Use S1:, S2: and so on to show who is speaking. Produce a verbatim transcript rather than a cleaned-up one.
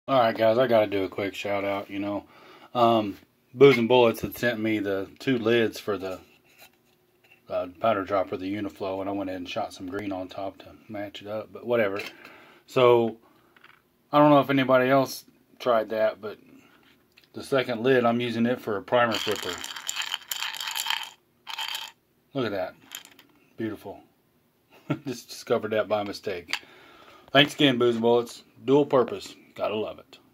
S1: Alright guys, I gotta do a quick shout out, you know. Um, Booze and Bullets had sent me the two lids for the uh, powder dropper, the Uniflow, and I went ahead and shot some green on top to match it up, but whatever. So, I don't know if anybody else tried that, but the second lid, I'm using it for a primer flipper. Look at that. Beautiful. Just discovered that by mistake. Thanks again, Booze and Bullets. Dual purpose. Gotta love it.